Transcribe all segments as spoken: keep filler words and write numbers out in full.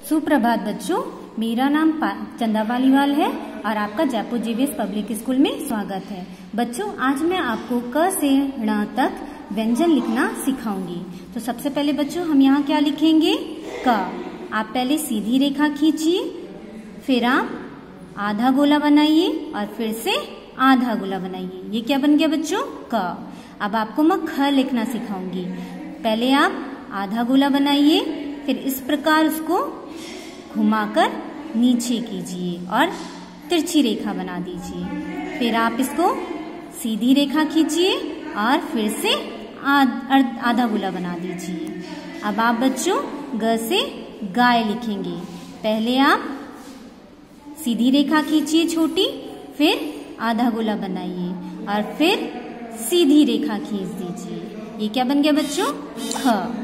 सुप्रभात बच्चों, मेरा नाम चंदा पालीवाल है और आपका जयपुर जेवीएस पब्लिक स्कूल में स्वागत है। बच्चों, आज मैं आपको क से ण तक व्यंजन लिखना सिखाऊंगी। तो सबसे पहले बच्चों हम यहाँ क्या लिखेंगे? क। आप पहले सीधी रेखा खींचिए, फिर आप आधा गोला बनाइए और फिर से आधा गोला बनाइए। ये क्या बन गया बच्चों? क। अब आपको मैं ख लिखना सिखाऊंगी। पहले आप आधा गोला बनाइए, फिर इस प्रकार उसको घुमाकर नीचे कीजिए और तिरछी रेखा बना दीजिए। फिर आप इसको सीधी रेखा खींचिए और फिर से आधा गोला बना दीजिए। अब आप बच्चों ग से गाय लिखेंगे। पहले आप सीधी रेखा खींचिए छोटी, फिर आधा गोला बनाइए और फिर सीधी रेखा खींच दीजिए। ये क्या बन गया बच्चों? ख।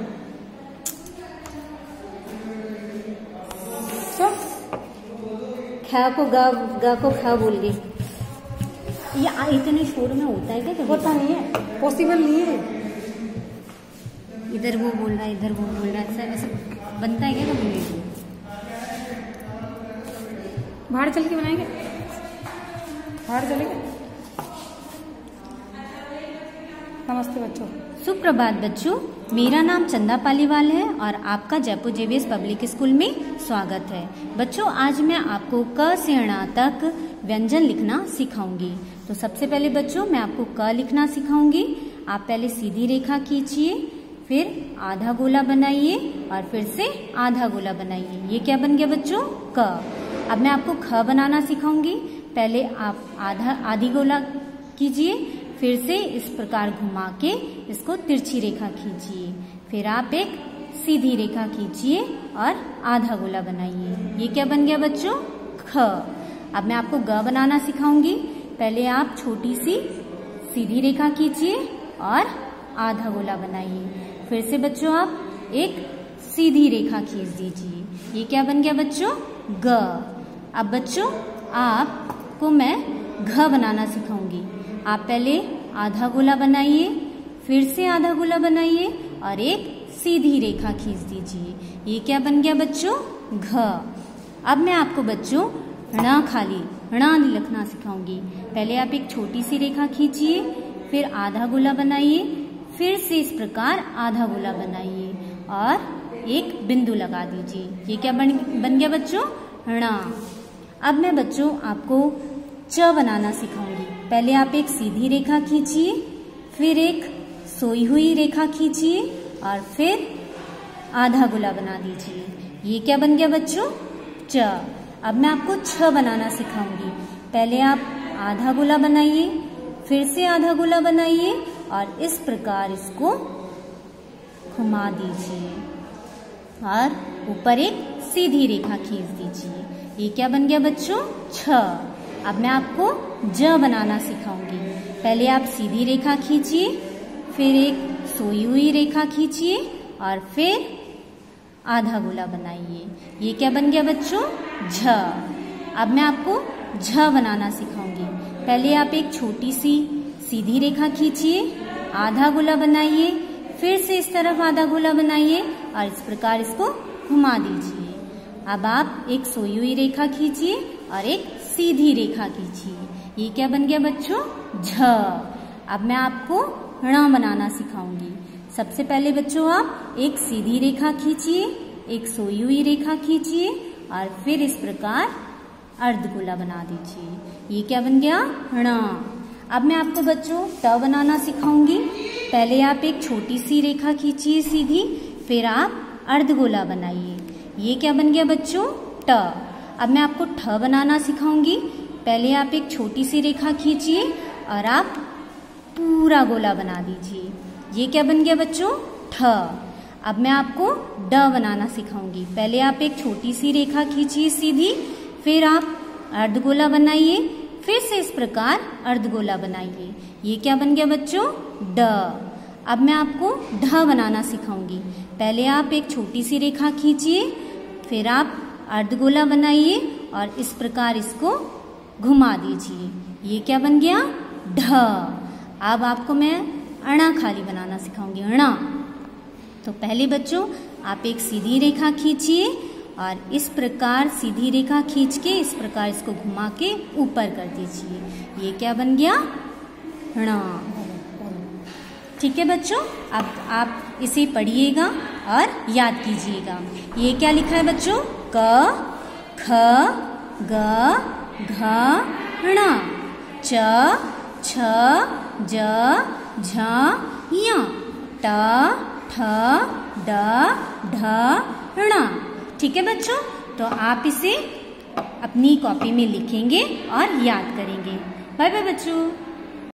ख को ग, ग को ख बोल गए। ये इतने शोर में होता है क्या? होता नहीं है, पॉसिबल नहीं है। इधर वो बोल रहा है, इधर वो बोल रहा है, ऐसा ऐसा बनता है क्या कभी? बाहर चल के बनाएंगे, बाहर चलेंगे। नमस्ते बच्चों। सुप्रभात बच्चों, मेरा नाम चंदा पालीवाल है और आपका जयपुर जेवीएस पब्लिक स्कूल में स्वागत है। बच्चों, आज मैं आपको क से ण तक व्यंजन लिखना सिखाऊंगी। तो सबसे पहले बच्चों मैं आपको क लिखना सिखाऊंगी। आप पहले सीधी रेखा खींचिए, फिर आधा गोला बनाइए और फिर से आधा गोला बनाइए। ये क्या बन गया बच्चों? क। अब मैं आपको ख बनाना सिखाऊंगी। पहले आप आधा आधी गोला कीजिए, फिर से इस प्रकार घुमा के इसको तिरछी रेखा खींचिए। फिर आप एक सीधी रेखा खींचिए और आधा गोला बनाइए। ये क्या बन गया बच्चों? ख। अब मैं आपको ग बनाना सिखाऊंगी। पहले आप छोटी सी सीधी रेखा खींचिए और आधा गोला बनाइए। फिर से बच्चों आप एक सीधी रेखा खींच दीजिए। ये क्या बन गया बच्चों? ग। अब बच्चों आपको मैं घ बनाना सिखाऊंगी। आप पहले आधा गोला बनाइए, फिर से आधा गोला बनाइए और एक सीधी रेखा खींच दीजिए। ये क्या बन गया बच्चों? घ। अब मैं आपको बच्चों ण खाली ण लिखना सिखाऊंगी। पहले आप एक छोटी सी रेखा खींचिए, फिर आधा गोला बनाइए, फिर से इस प्रकार आधा गोला बनाइए और एक बिंदु लगा दीजिए। ये क्या बन, बन गया बच्चों? ण। अब मैं बच्चों आपको च बनाना सिखाऊंगी। पहले आप एक सीधी रेखा खींचिए, फिर एक सोई हुई रेखा खींचिए और फिर आधा गोला बना दीजिए। ये क्या बन गया बच्चों? च। अब मैं आपको छ बनाना सिखाऊंगी। पहले आप आधा गोला बनाइए, फिर से आधा गोला बनाइए और इस प्रकार इसको घुमा दीजिए और ऊपर एक सीधी रेखा खींच दीजिए। ये क्या बन गया बच्चों? छ। अब मैं आपको ज बनाना सिखाऊंगी। पहले आप सीधी रेखा खींचिए, फिर एक सोई हुई रेखा खींचिए और फिर आधा गोला बनाइए। ये क्या बन गया बच्चों? झ। अब मैं आपको झ बनाना सिखाऊंगी। पहले आप एक छोटी सी सीधी रेखा खींचिए, आधा गोला बनाइए, फिर से इस तरफ आधा गोला बनाइए और इस प्रकार इसको घुमा दीजिए। अब आप एक सोई हुई रेखा खींचिए और एक सीधी रेखा खींचिए। ये क्या बन गया बच्चों? झ। अब मैं आपको ण बनाना सिखाऊंगी। सबसे पहले बच्चों आप एक सीधी रेखा खींचिए, एक सोई हुई रेखा खींचिए और फिर इस प्रकार अर्धगोला बना दीजिए। ये क्या बन गया? ण। अब मैं आपको बच्चों ट बनाना सिखाऊंगी। पहले आप एक छोटी सी रेखा खींचिए सीधी, फिर आप अर्धगोला बनाइए। ये क्या बन गया बच्चों? ट। अब मैं आपको ठ बनाना सिखाऊंगी। पहले आप एक छोटी सी रेखा खींचिए और आप पूरा गोला बना दीजिए। ये क्या बन गया बच्चों? ठ। अब मैं आपको ड बनाना सिखाऊंगी। पहले आप एक छोटी सी रेखा खींचिए सीधी, फिर आप अर्धगोला बनाइए, फिर से इस प्रकार अर्धगोला बनाइए। ये क्या बन गया बच्चों? ड। अब मैं आपको ढ बनाना सिखाऊंगी। पहले आप एक छोटी सी रेखा खींचिए, फिर आप अर्धगोला बनाइए और इस प्रकार इसको घुमा दीजिए। ये क्या बन गया? ढ। अब आपको मैं अणा खाली बनाना सिखाऊंगी। अणा। तो पहले बच्चों आप एक सीधी रेखा खींचिए और इस प्रकार सीधी रेखा खींच के इस प्रकार इसको घुमा के ऊपर कर दीजिए। ये क्या बन गया? ण। ठीक है बच्चों, अब आप इसे पढ़िएगा और याद कीजिएगा। ये क्या लिखा है बच्चों? क ख ग घ ण, च छ ज झ ञ, ट ठ ड ढ ण। ठीक है बच्चों, तो आप इसे अपनी कॉपी में लिखेंगे और याद करेंगे। बाय बाय बच्चों।